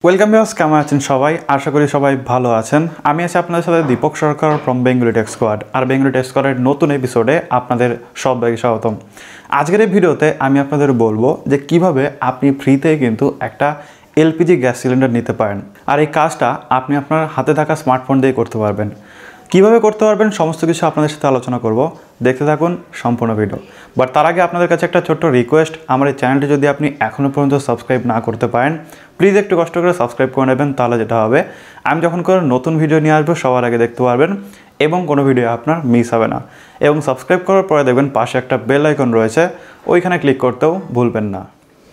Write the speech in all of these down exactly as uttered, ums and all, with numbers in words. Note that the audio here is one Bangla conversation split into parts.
ওয়েলকাম ভিউয়ার্স, কেমন আছেন সবাই? আশা করি সবাই ভালো আছেন। আমি আছি আপনাদের সাথে Dipak Sarkar from Bengali Techsquad. আর বেঙ্গলি টেক্সquadের নতুন এপিসোডে আপনাদের সবাইকে স্বাগতম। আজকের এই ভিডিওতে আমি আপনাদের বলবো যে কিভাবে আপনি ফ্রিতে কিন্তু একটা এলপিজি গ্যাস সিলিন্ডার নিতে পারেন। আর এই কাজটা আপনি আপনার হাতে থাকা স্মার্টফোন দিয়ে করতে পারবেন। কিভাবে করতে পারবেন সমস্ত কিছু আপনাদের সাথে আলোচনা করব। দেখতে থাকুন সম্পূর্ণ ভিডিও। বাট তার আগে আপনাদের কাছে একটা ছোট্ট রিকোয়েস্ট, আমার এই চ্যানেলটি যদি আপনি এখনও পর্যন্ত সাবস্ক্রাইব না করতে পারেন, প্লিজ একটু কষ্ট করে সাবস্ক্রাইব করে নেবেন। তাহলে যেটা হবে, আমি যখন কোনো নতুন ভিডিও নিয়ে আসবো সবার আগে দেখতে পারবেন এবং কোনো ভিডিও আপনার মিস হবে না। এবং সাবস্ক্রাইব করার পরে দেখবেন পাশে একটা বেল আইকন রয়েছে, ওইখানে ক্লিক করতেও ভুলবেন না।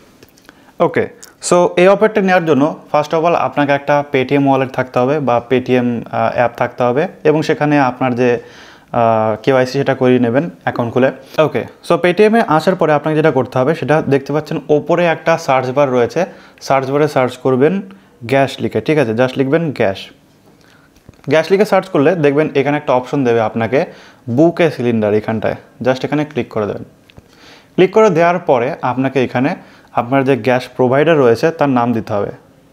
ওকে, সো এই অফারটা নেওয়ার জন্য ফার্স্ট অফ অল আপনাকে একটা পেটিএম ওয়ালেট থাকতে হবে বা পেটিএম অ্যাপ থাকতে হবে এবং সেখানে আপনার যে কেওয়াইসি সেটা করিয়ে নেবেন অ্যাকাউন্ট খুলে। ওকে, সো পেটিএমে আসার পরে আপনাকে যেটা করতে হবে সেটা দেখতে পাচ্ছেন ওপরে একটা সার্চ বার রয়েছে। সার্চ বারে সার্চ করবেন গ্যাস লিখে, ঠিক আছে? জাস্ট লিখবেন গ্যাস। গ্যাস লিখে সার্চ করলে দেখবেন এখানে একটা অপশন দেবে আপনাকে বুক এ সিলিন্ডার। এখানটায় জাস্ট এখানে ক্লিক করে দেবেন। ক্লিক করে দেওয়ার পরে আপনাকে এখানে আপনার যে গ্যাস প্রোভাইডার রয়েছে তার নাম দিতে হবে।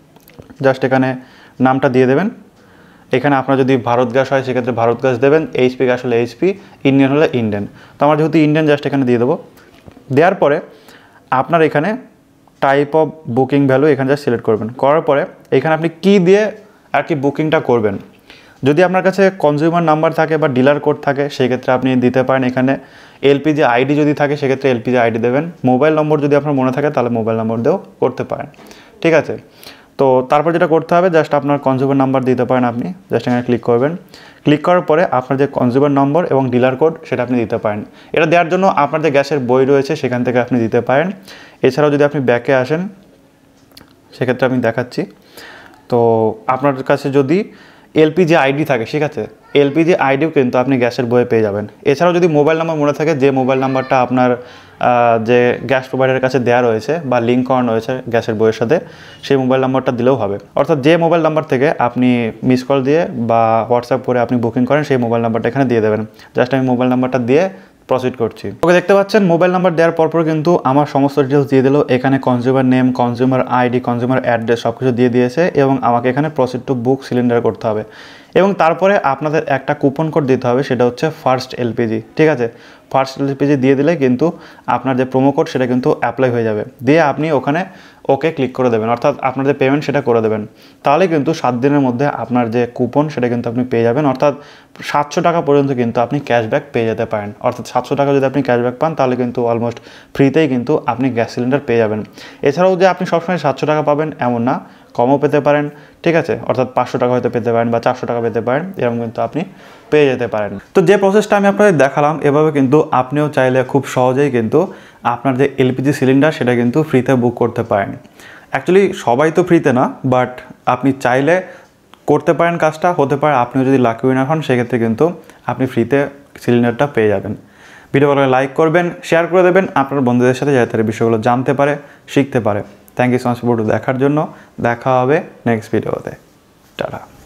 জাস্ট এখানে নামটা দিয়ে দেবেন। এখানে আপনার যদি ভারত গ্যাস হয় সেক্ষেত্রে ভারত গ্যাস দেবেন, এইচপি গ্যাস হলে এইচপি, ইন্ডিয়ান হলে ইন্ডিয়ান। তো আমার যেহেতু ইন্ডিয়ান, জাস্ট এখানে দিয়ে দেবো। দেওয়ার পরে আপনার এখানে টাইপ অফ বুকিং ভ্যালু এখানে জাস্ট সিলেক্ট করবেন। করার পরে এখানে আপনি কী দিয়ে আর কি বুকিংটা করবেন। যদি আপনার কাছে কনজিউমার নাম্বার থাকে বা ডিলার কোড থাকে সেক্ষেত্রে আপনি দিতে পারেন এখানে। এলপিজি আইডি যদি থাকে সেক্ষেত্রে এলপিজি আইডি দেবেন। মোবাইল নম্বর যদি আপনার মনে থাকে তাহলে মোবাইল নম্বর দিয়েও করতে পারেন, ঠিক আছে? তো তারপর যেটা করতে হবে, জাস্ট আপনার কনজিউমার নাম্বার দিতে পারেন আপনি। জাস্ট এখানে ক্লিক করবেন। ক্লিক করার পরে আপনার যে কনজিউমার নম্বর এবং ডিলার কোড সেটা আপনি দিতে পারেন। এটা দেওয়ার জন্য আপনার যে গ্যাসের বই রয়েছে সেখান থেকে আপনি দিতে পারেন। এছাড়াও যদি আপনি ব্যাকে আসেন সেক্ষেত্রে আমি দেখাচ্ছি। তো আপনার কাছে যদি এলপিজি আইডি থাকে, ঠিক আছে, এলপিজি আইডিও কিন্তু আপনি গ্যাসের বইয়ে পেয়ে যাবেন। এছাড়াও যদি মোবাইল নাম্বার মনে থাকে, যে মোবাইল নাম্বারটা আপনার যে গ্যাস প্রোভাইডারের কাছে দেওয়া রয়েছে বা লিঙ্ক করানো রয়েছে গ্যাসের বইয়ের সাথে, সেই মোবাইল নাম্বারটা দিলেও হবে। অর্থাৎ যে মোবাইল নাম্বার থেকে আপনি মিস কল দিয়ে বা হোয়াটসঅ্যাপ করে আপনি বুকিং করেন সেই মোবাইল নাম্বারটা এখানে দিয়ে দেবেন। জাস্ট আমি মোবাইল নাম্বারটা দিয়ে প্রসিড করছি। ওকে, দেখতে পাচ্ছেন মোবাইল নাম্বার দেওয়ার পরপর কিন্তু আমার সমস্ত ডিটেলস দিয়ে দিল। এখানে consumer name, consumer ID, consumer address সব কিছু দিয়ে দিয়েছে এবং আমাকে এখানে প্রসিড টু বুক সিলিন্ডার করতে হবে। এবং তারপরে আপনাদের একটা কুপন কোড দিতে হবে, সেটা হচ্ছে ফার্স্ট এলপিজি, ঠিক আছে? ফার্স্ট এলপিজি দিয়ে দিলে কিন্তু আপনার যে প্রোমো কোড সেটা কিন্তু অ্যাপ্লাই হয়ে যাবে। দিয়ে আপনি ওখানে ওকে ক্লিক করে দেবেন, অর্থাৎ আপনার যে পেমেন্ট সেটা করে দেবেন। তাহলে কিন্তু সাত দিনের মধ্যে আপনার যে কুপন সেটা কিন্তু আপনি পেয়ে যাবেন। অর্থাৎ সাতশো টাকা পর্যন্ত কিন্তু আপনি ক্যাশব্যাক পেয়ে যেতে পারেন। অর্থাৎ সাতশো টাকা যদি আপনি ক্যাশব্যাক পান তাহলে কিন্তু অলমোস্ট ফ্রিতেই কিন্তু আপনি গ্যাস সিলিন্ডার পেয়ে যাবেন। এছাড়াও যে আপনি সবসময় সাতশো টাকা পাবেন এমন না, কমও পেতে পারেন, ঠিক আছে? অর্থাৎ পাঁচশো টাকা হয়তো পেতে পারেন বা চারশো টাকা পেতে পারেন, এরকম কিন্তু আপনি পেয়ে যেতে পারেন। তো যে প্রসেসটা আমি আপনাদের দেখালাম, এভাবে কিন্তু আপনিও চাইলে খুব সহজেই কিন্তু আপনার যে এলপিজি সিলিন্ডার সেটা কিন্তু ফ্রিতে বুক করতে পারেন। অ্যাকচুয়ালি সবাই তো ফ্রিতে না, বাট আপনি চাইলে করতে পারেন কাজটা। হতে পারে আপনিও যদি লাকি উইনার হন সেক্ষেত্রে কিন্তু আপনি ফ্রিতে সিলিন্ডারটা পেয়ে যাবেন। ভিডিও ভালো লাইক করবেন, শেয়ার করে দেবেন আপনার বন্ধুদের সাথে, যাতে তারা বিষয়গুলো জানতে পারে, শিখতে পারে। Thank you so much video দেখার জন্য। দেখা হবে নেক্সট ভিডিওতে। টাটা।